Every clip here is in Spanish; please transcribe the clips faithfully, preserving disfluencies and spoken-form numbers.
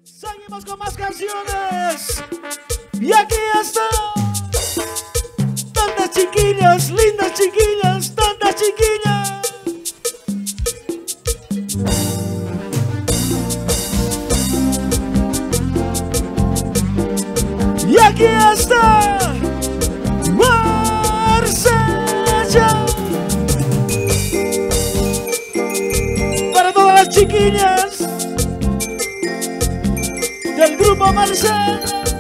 Seguimos con más canciones. Y aquí están tantas chiquillas, lindas chiquillas, tantas chiquillas. Y aquí está Marsella. Para todas las chiquillas del grupo Marsella.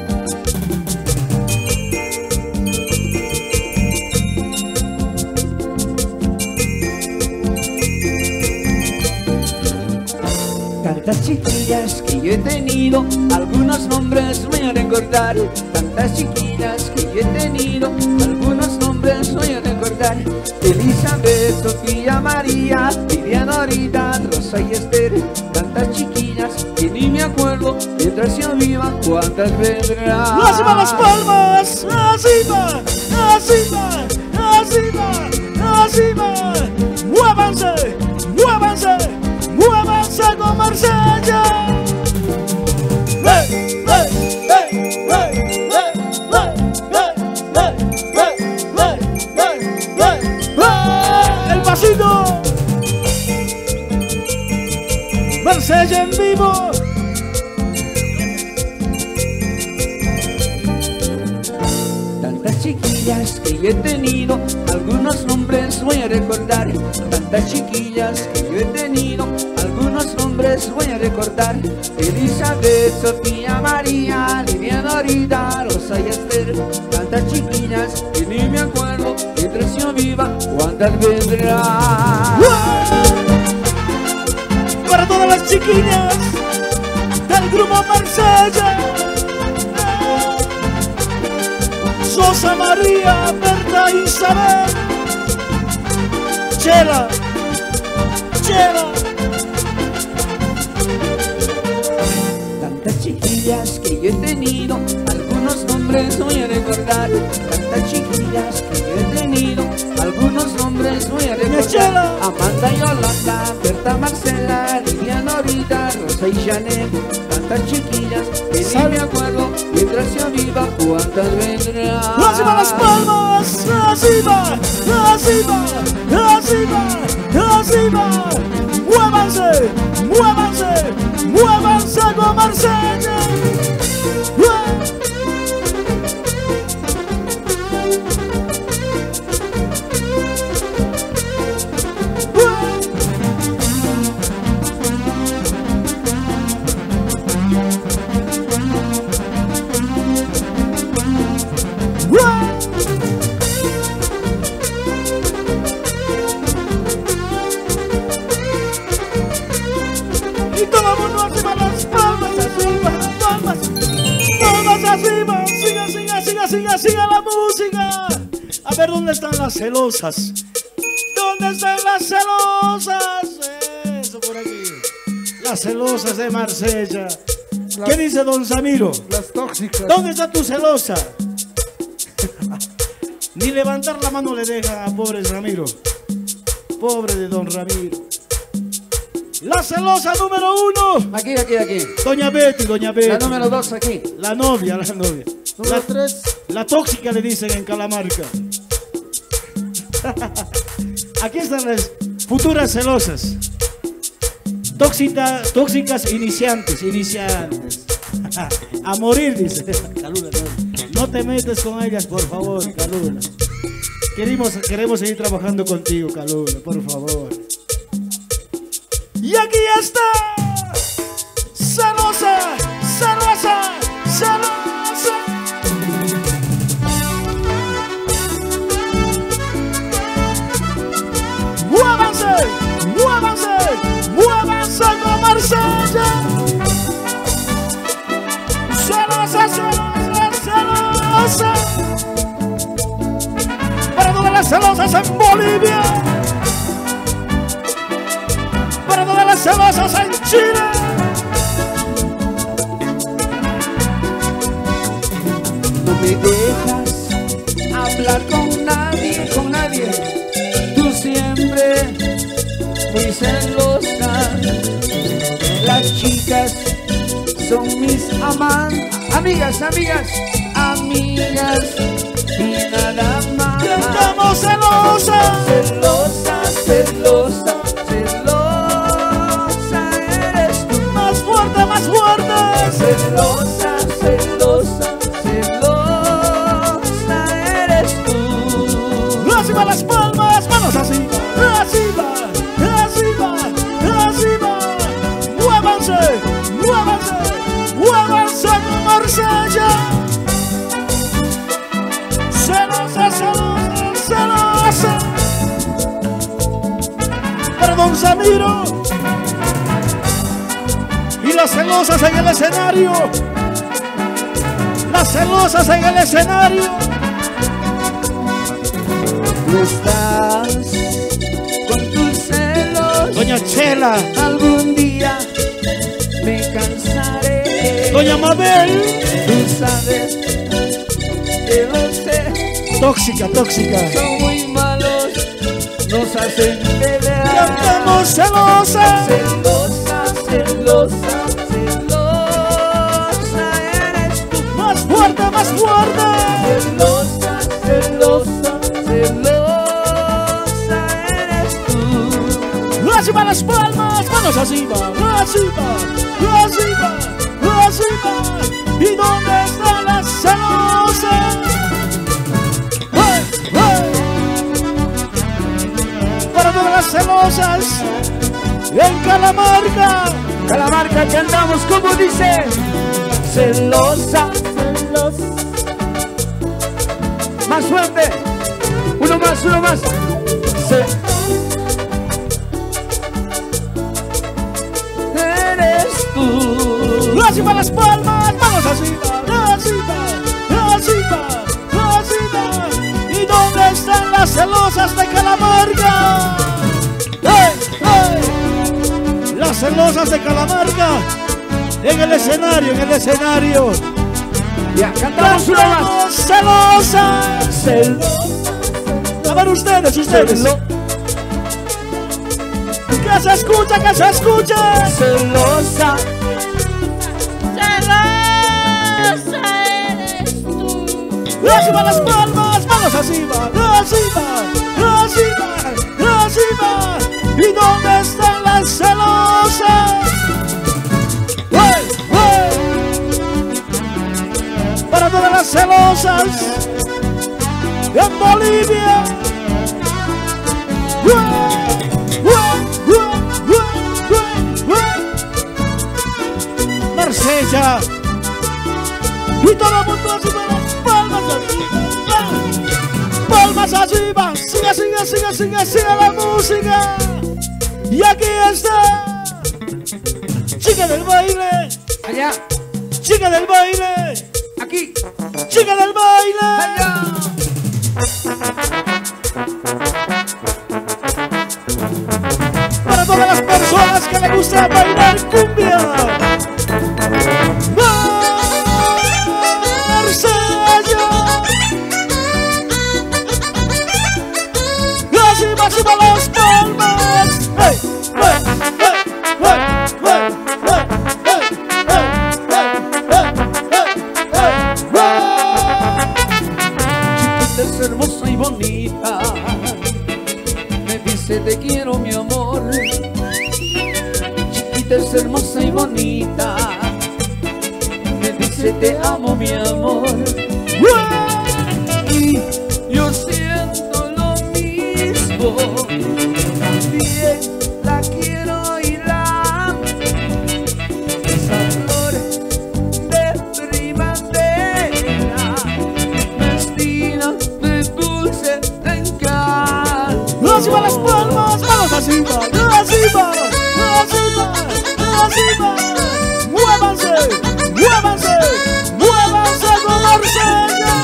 Tantas chiquillas que yo he tenido, algunos nombres voy a recordar. Tantas chiquillas que yo he tenido, algunos nombres voy a recordar. Elizabeth, Sofía, María, Lidia, Dorita, Rosa y Esther. Tantas chiquillas que ni me acuerdo mientras yo viva cuántas vendrán. ¡Así van las palmas! ¡Así va! ¡Así va! ¡Así va! ¡Así va! ¡Muévanse! ¡Muévanse! ¡Muévanse con Marsella! ¡Hey! ¡Hey! ¡Hey! ¡Hey! ¡Hey! ¡Hey! ¡Hey! ¡Hey! ¡Hey! ¡Hey! ¡Hey! ¡Hey! ¡El pasito! Marsella en vivo. Tantas chiquillas que yo he tenido, algunos nombres voy a recordar. Tantas chiquillas que yo he tenido, algunos nombres voy a recordar. Elizabeth, Sofía, María, Lidia, Dorita, Rosa y Esther. Tantas chiquillas que ni me acuerdo mientras yo viva cuántas vendrán. Para todas las chiquillas del grupo Marsella. Sosa, María, Berta, Isabel, Chela, Chela. Tantas chiquillas que yo he tenido, algunos nombres voy a recordar. Tantas chiquillas que yo he tenido, algunos nombres voy a recordar. Amanda, Yolanda, Berta, Marcela, Lidia, Norita, Rosa y Janet. Tantas chiquillas que ni me acuerdo mientras yo viva cuántas vendrán. ¡Así van las palmas! ¡Así va! ¡Así va! ¡Así va! ¡Así va! ¡Muévanse! ¡Muévanse! ¡Muévanse con Marsella! Y todo el mundo arriba las palmas, arriba las palmas, palmas arriba, siga, siga, siga, siga, siga la música. A ver, ¿dónde están las celosas? ¿Dónde están las celosas? Eso por aquí. Las celosas de Marsella. Las, ¿Qué dice don Samiro? Las tóxicas. ¿Dónde está tu celosa? Ni levantar la mano le deja a pobre Ramiro. Pobre de don Ramiro. La celosa número uno. Aquí, aquí, aquí. Doña Betty, doña Betty. La número dos aquí. La novia, la novia. Número La, tres. la tóxica le dicen en Calamarca. Aquí están las futuras celosas. Tóxica, tóxicas iniciantes, iniciantes. A morir, dice. Calula, no. No te metes con ellas, por favor, Calula. Queremos, queremos seguir trabajando contigo, Calula, por favor. Y aquí está celosa, celosa, celosa. Muévanse, muévanse, muévanse con Marsella. Celosa, celosa, celosa. Para todas las celosas en Bolivia. Para todas las celosas en Chile. No me dejas hablar con nadie, con nadie. Tú siempre muy celosa. Las chicas son mis amantes. Amigas, amigas, amigas y nada más. Cantamos celosa, celosa, celosa, celosa eres tú. Más fuerte, más fuerte. Celosa, celosa, celosa eres tú. Arriba las palmas, manos así, arriba, arriba, arriba. Muévanse, muévanse, muévanse con Marsella. Celosa, celosa, celosa. Para Don Samiro y las celosas en el escenario. Las celosas en el escenario. Tú estás con tus celos. Doña Chela, algún día me cansaré. Doña Mabel, tú sabes que lo sé. Tóxica, tóxica. Son muy malos, nos hacen pelear. Cantamos celosa, celosa, celosa, celosa eres tú. Más fuerte, más fuerte. Celosa, celosa, celosa eres tú. Arriba las palmas, manos arriba, arriba, arriba, arriba. ¿Y dónde están las celosas? ¡Hey, hey! Para todas las celosas en Calamarca. Calamarca cantamos como dice. Celosa, celosa. Más fuerte. Uno más, uno más. Ce eres tú. Arriba las palmas, manos arriba, arriba, arriba, arriba. ¿Y dónde están las celosas de Calamarca? ¡Hey, hey! Las celosas de Calamarca en el escenario, en el escenario. Ya, cantamos una más. Celosas, celosas. A ver ustedes, ustedes. Celo Que se escucha, que se escucha. celosa. Celosa eres tú. Arriba las palmas, manos arriba, arriba, arriba, arriba. ¿Y dónde están las celosas? ¡Hey, hey! Para todas las celosas en Bolivia. ¡Hey, hey, hey, hey, hey! Marsella. Y todo el mundo arriba, las palmas arriba. Palmas arriba. Siga, siga, siga, siga, siga la música. Y aquí está. Chica del baile. Allá, Chica del baile. aquí, Chica del baile. allá. Para todas las personas que le gusta bailar cumbia. Marsella. Arriba, arriba las palmas. Hey, hey, hey, hey, hey, hey, hey, hey, hey, hey, hey, hey. Chiquita es hermosa y bonita. Me dice te quiero mi amor. Chiquita es hermosa y bonita. Me dice te amo mi amor. Y yo siento lo mismo. También la quiero y la amo. Esa flor de primavera, vestida de dulce encanto. Arriba las palmas, manos arriba, arriba, arriba, arriba. Muévanse, muévanse, muévanse con Marsella.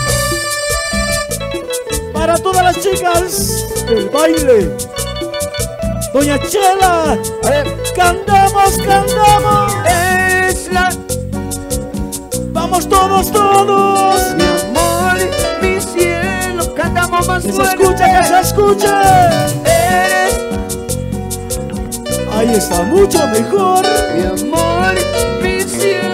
Para todas las chicas del baile. Doña Chela, A ver, cantamos, cantamos. es la Vamos todos, todos. mi amor, mi cielo, cantamos más Que se fuerte. escuche, que se escuche. Eres Ahí está, mucho mejor. mi amor, mi cielo.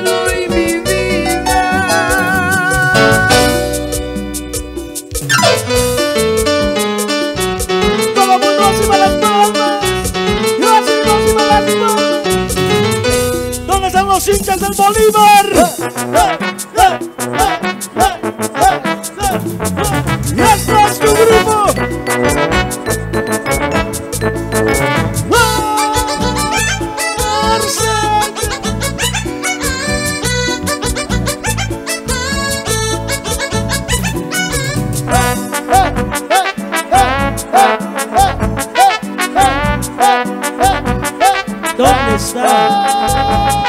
los hinchas del Bolívar. Y este es tu grupo. ¿Dónde está?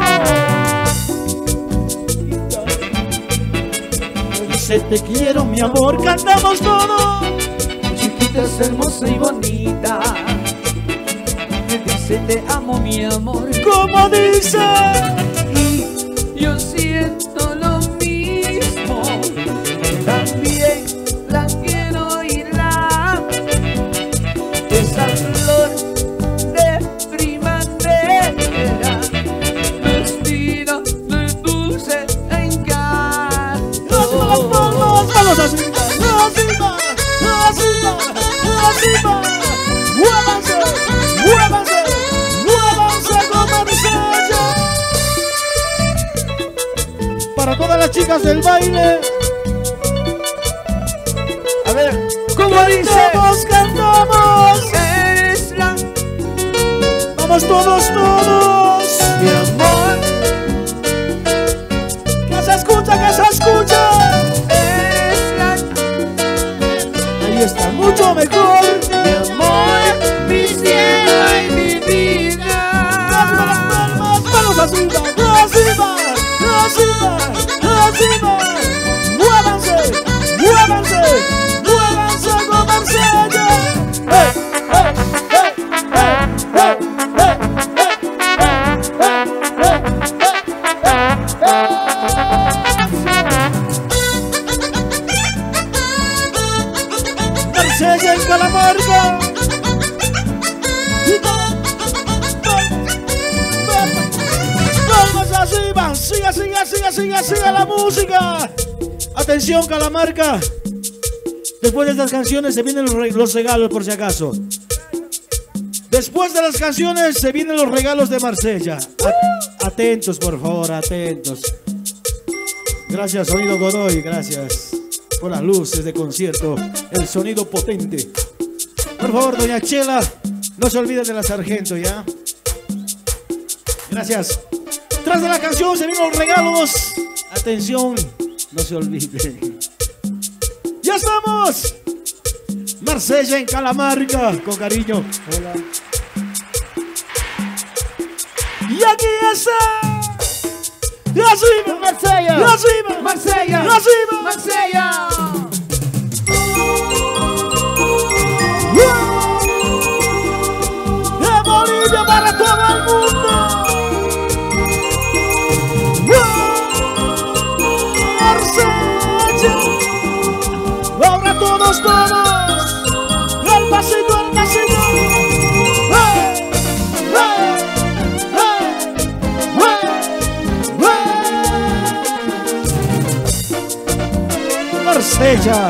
Dice te quiero mi amor, cantamos todos. Chiquita es hermosa y bonita, me dice te amo mi amor. ¿Cómo dice? Y yo siento lo mismo, también la quiero oírla. Esa flor de primavera, vestida de dulce encanto. Vamos así, así va, así va, así va. Muévanse, muévanse, muévanse con Marsella. Para todas las chicas del baile. A ver, ¿cómo dice? Cantamos, cantamos. Eres la, Vamos todos, todos. mi amor, Que se escucha, que se escucha. eres la, Ahí está, mucho mejor. mi amor, mi cielo y mi vida. Vamos así va, así va, así va, así va. Muévanse, muévanse, muévanse con Marsella. ¡Hey, hey, hey, hey, hey, hey, hey, hey, hey, hey, hey! Marsella en Calamarca. Vamos así, van, siga, siga, siga, siga, siga la música. Atención, Calamarca. Después de estas canciones se vienen los, re los regalos, por si acaso. Después de las canciones se vienen los regalos de Marsella. At atentos, por favor, atentos. Gracias, Sonido Godoy, gracias por las luces de concierto, el sonido potente. Por favor, doña Chela, no se olviden de la sargento, ¿ya? Gracias. Tras de la canción se vienen los regalos. Atención, no se olviden. ¡Ya estamos! Marsella en Calamarca, con cariño. Hola. Y aquí está. ¡Y así va! Marsella, ¡Y así va! Marsella, ¡Y así va! Marsella. ¡De Bolivia para todo el mundo! Marsella. Ahora todos, todos. El pasito, el pasito. ¡Hey! ¡Hey! ¡Hey! ¡Hey! ¡Hey! Marsella.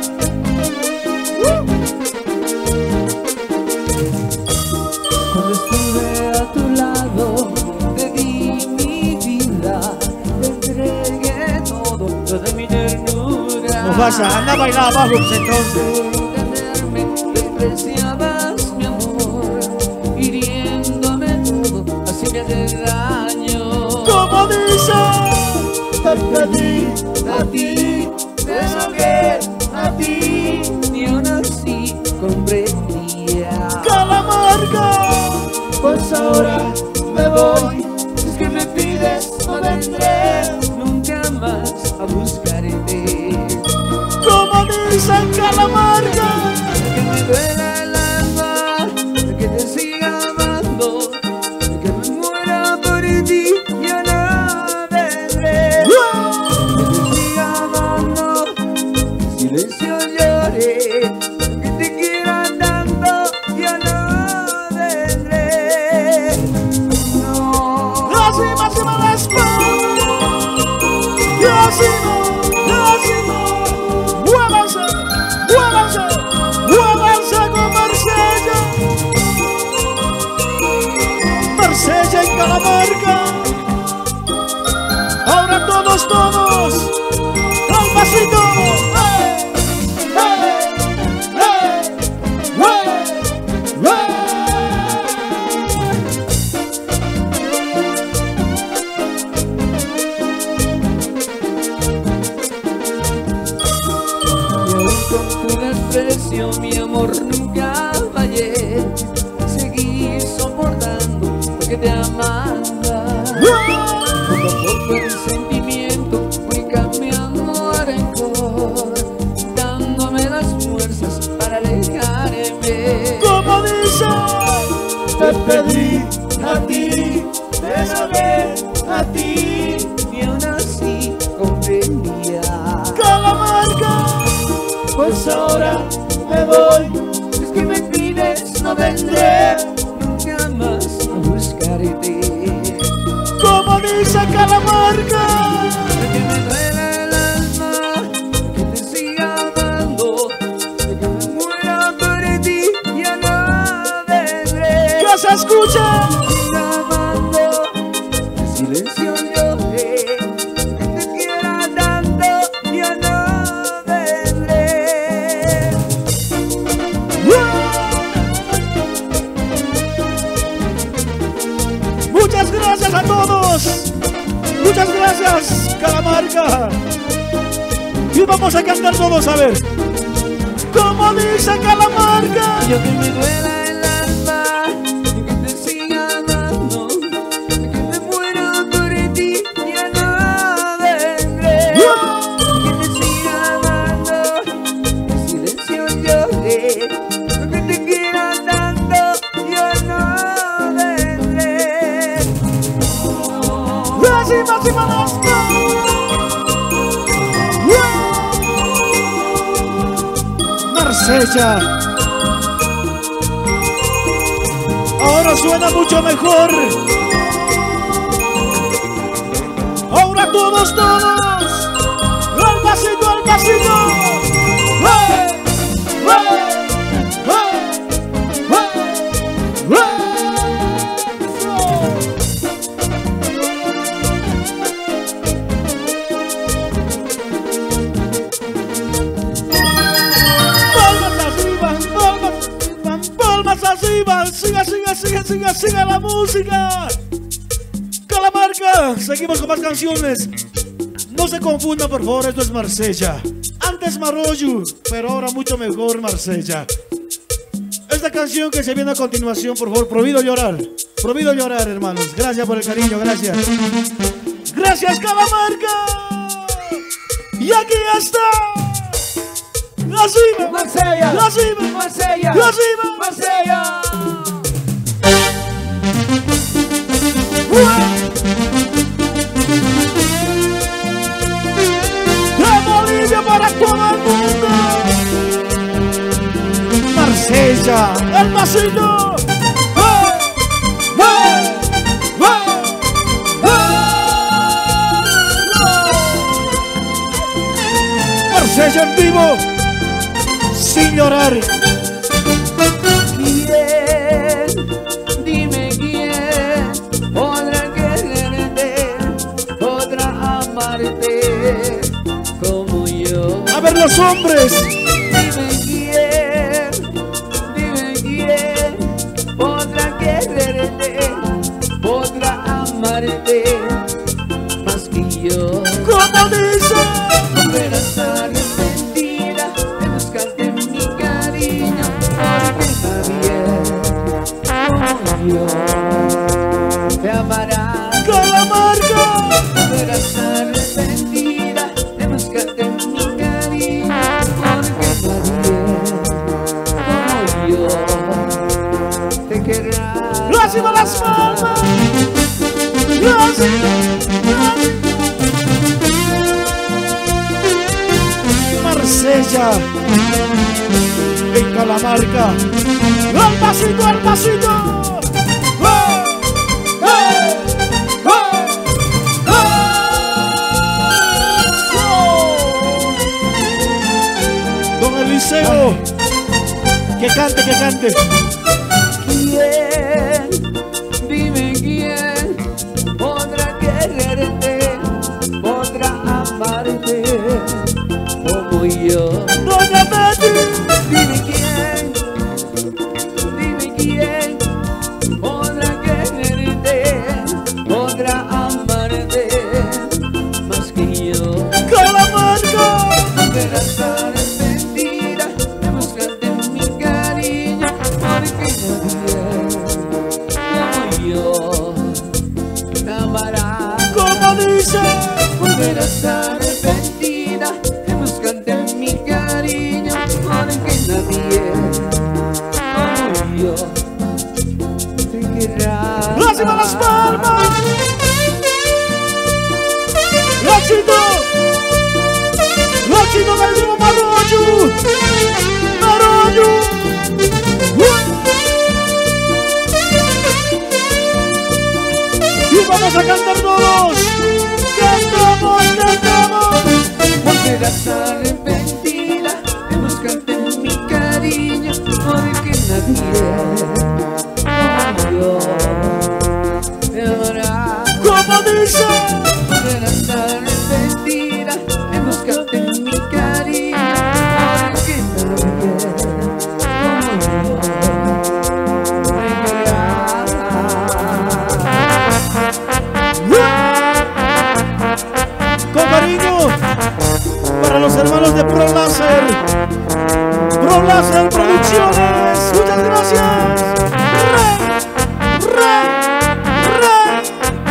Cuando estuve a tu lado, te di mi vida, te entregué todo, toda mi ternura. No pasa, anda a bailar abajo pues, entonces. Tenerme, despreciabas mi amor, hiriéndome todo, así me hace daño. Como dice, te pedí A ti, te rogué, a ti, y aún así comprendía. Calamarca. Pues ahora me voy, si es que me pides no vendré nunca más a buscarte. Como dicen Calamarca. Que me duela el alma, que te siga amando, que me muera por ti, yo no vendré. Que te siga amando, en silencio lloré, que te quiera tanto, yo no vendré. No. Así va, así va la espalda. Y así va, así va. Muévanse, muévanse, muévanse con Marsella. Marsella en Calamarca. Poco a poco el sentimiento fui cambiando a rencor, dándome las fuerzas para alejarme. Como dice, te pedí a ti, te llamé a ti, y aún así comprendía. Calamarca, pues ahora me voy. Es que me pides, no vendré nunca más a buscarte. Como dice Calamarca, Que me duele el alma, que te siga amando, que me muera por ti, ya no vendré. que se escucha. Siga amando, en silencio lloré, que te quiera tanto, ya no vendré. Muchas gracias a todos. Muchas gracias, Calamarca. Y vamos a cantar todos, a ver. Como dice Calamarca. Yo que me duela el alma, que te siga amando, que me muera por ti, ya no vendré. Que te siga amando, en silencio lloré, que te quiera tanto, yo no vendré. Así más y más. Marsella. Ahora suena mucho mejor. Ahora todos, todos. Al pasito, al pasito. ¡Hey! ¡Hey! ¡Hey! ¡Hey! ¡Hey! Arriba, siga, siga, siga, siga, siga la música. Calamarca, seguimos con más canciones. No se confunda, por favor, esto es Marsella. Antes Marollo, pero ahora mucho mejor Marsella. Esta canción que se viene a continuación, por favor, prohibido llorar. Prohibido llorar, hermanos. Gracias por el cariño, gracias. Gracias, Calamarca. Y aquí está. La cima, Marsella, la cima, Marsella, la cima, Marsella. De Bolivia para todo el mundo. Marsella, el pasito. ¡Hey! ¡Hey! ¡Hey! ¡Hey! Marsella en vivo. Sin llorar. ¿Quién? Dime quién podrá quererte, podrá amarte como yo. A ver los hombres. Dime quién, dime quién podrá quererte, podrá amarte más que yo. Como dice. Verás arrepentida de buscarte mi cariño, porque nadie como yo te amará. Calamarca. Verás arrepentida de buscarte mi cariño, porque nadie como yo te querrá. Lástima las palmas. Lástima. Marsella en Calamarca. Al pasito, al pasito. ¡Hey! ¡Hey! ¡Hey! ¡Hey! Don Eliseo, que cante, que cante. ¿Quién? Dime quién podrá quererte, podrá amarte como yo. Doña Betty. Dime quién, dime quién podrá quererte, podrá amarte más que yo. Calamarca. Verás arrepentida de buscarte mi cariño, porque como dice, volverás arrepentida en buscarte mi cariño, no de que nadie como yo te querrá. ¡Lástima las palmas! ¡Lachito! ¡Lachito del grupo Marollo! ¡Marollo! Y vamos a cantar todos. Cantamos, cantamos. Volverás arrepentida en buscarte mi cariño, no de que nadie como yo te amará. Como dice, volverás arrepentida en buscarte mi cariño, no de que nadie como yo te querrá. con cariño para los hermanos de Pro Láser. Pro Láser Producciones. Muchas gracias. Rey, rey, rey.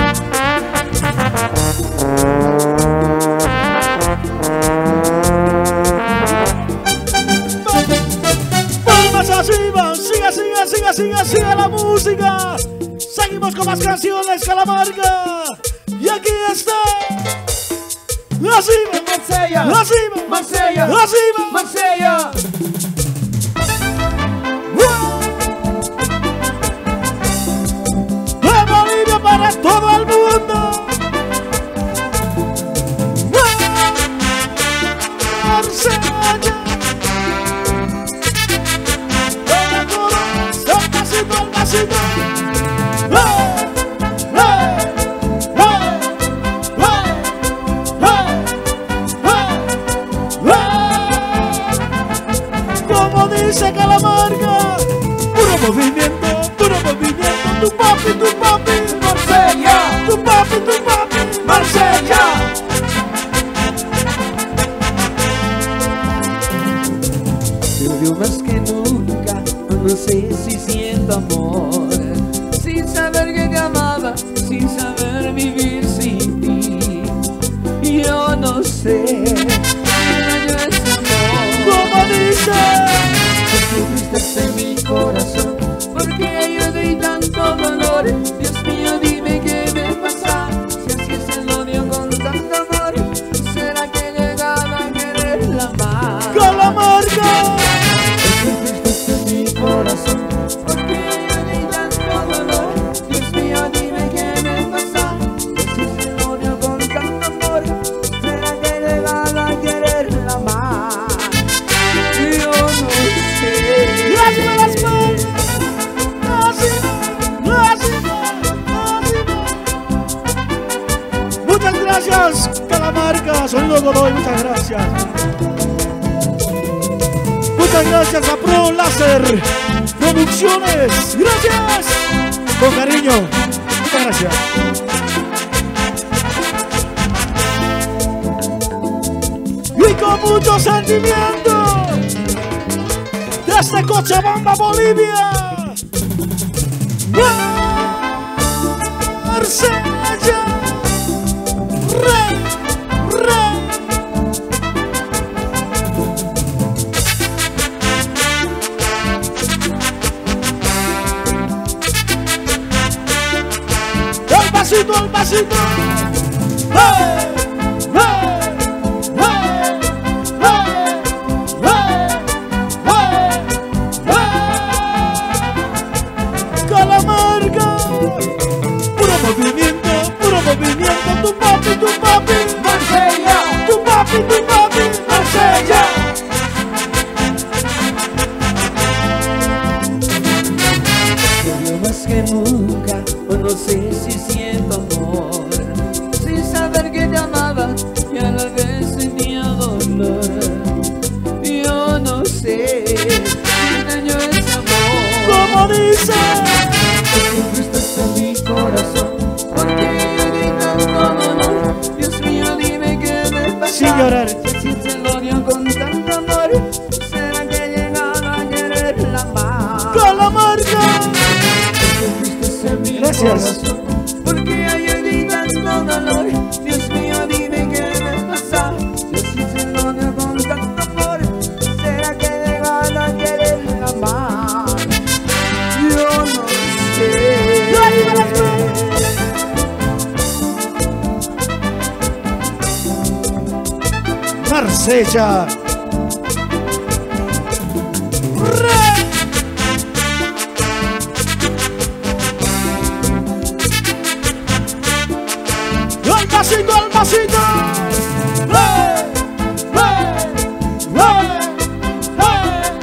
Palmas arriba. Siga, siga, siga, siga, siga la música. Seguimos con más canciones, Calamarga. Y aquí está. La cima, Marsella, la cima, Marsella, la cima, Marsella. de Bolivia para todo el mundo. Marsella, el corazón, al pasito, al pasito. Como dice Calamarga, puro movimiento, puro movimiento, tu papi, tu papi, Marsella, tu papi, tu papi, Marsella. Te odio más que nunca, no sé si siento amor, sin saber que te amaba, sin saber vivir sin ti. Yo no sé qué daño es amor. como dice, Sufriste en mi corazón, porque yo di tanto dolor. Dios mío, dime qué me pasa, si así es el odio con tanto amor. ¿Será que llegaba a quererla más? Calamarga, Sufriste en mi corazón, porque yo di tanto dolor. Dios mío, dime qué me pasa, si así es el odio con tanto amor. ¿Será que llegaba a quererla más? Yo no sé. lástima las palmas, lástima, lástima, lástima. Muchas gracias, Calamarga, Sonido Godoy, muchas gracias. Muchas gracias a Pro Láser Producciones, gracias. Con cariño, muchas gracias. Y con mucho sentimiento, desde Cochabamba, Bolivia, Marsella, rey, rey. Al pasito, al pasito. ¡Hey! ¡Hey! ¡Hey! ¡Hey! ¡Hey! ¡Hey! Calamarga, puro movimiento, puro movimiento, tu papi, tu papi, Marsella, tu papi, tu papi, Marsella. Te odio más que nunca, o no sé si siento amor, sin saber que te amaba y a la vez sentía dolor. Yo no sé qué daño es amor. como dice, Sufriste en mi corazón, porque yo di tanto dolor. Dios mío, dime qué me pasa, sin llorar. si te lo odio con tanto amor. ¿Será que llegaba a quererla más? Calamarga, Sufriste en mi gracias. corazón, porque yo di tanto dolor. Marsella. ¡Al pasito, al pasito! ¡Hey! ¡Hey! ¡Hey!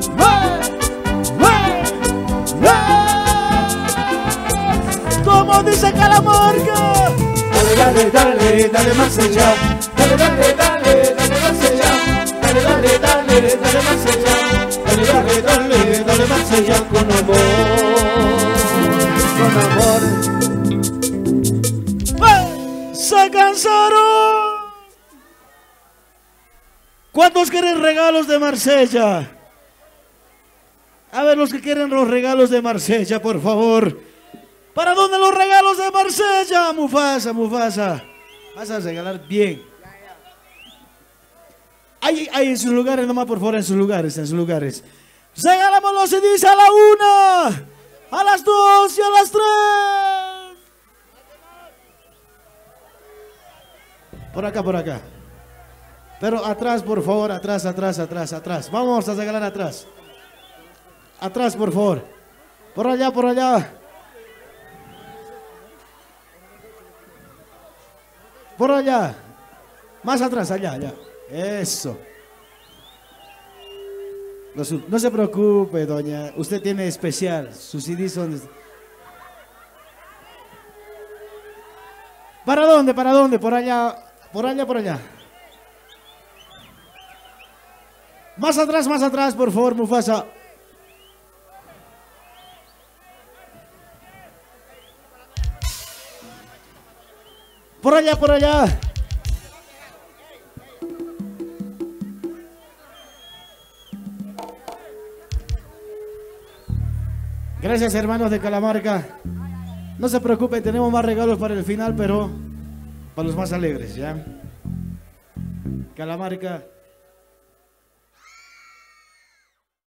¡Hey! ¡Hey! Como dice Calamarca. Dale, dale, dale, dale más allá. Dale, dale, dale, dale más allá. Dale, dale, dale, dale más allá. Dale, dale, dale, dale más allá con amor. Con amor. ¡Se cansaron! ¿Cuántos quieren regalos de Marsella? A ver, los que quieren los regalos de Marsella, por favor. ¿Para dónde los regalos de Marsella? Mufasa, Mufasa. Vas a regalar bien. Ahí, ahí en sus lugares, nomás por favor, en sus lugares, en sus lugares. Regalamos los C Ds a la una, a las dos y a las tres. Por acá, por acá. Pero atrás, por favor, atrás, atrás, atrás, atrás. Vamos a regalar atrás. Atrás, por favor. Por allá, por allá. Por allá. Más atrás, allá, allá. Eso. No, no se preocupe, doña. Usted tiene especial. Sus C Ds son... ¿Para dónde? ¿Para dónde? Por allá. Por allá, por allá. Más atrás, más atrás, por favor, Mufasa. Por allá, por allá. Gracias, hermanos de Calamarca. No se preocupen, tenemos más regalos para el final, pero para los más alegres, ¿ya? Calamarca.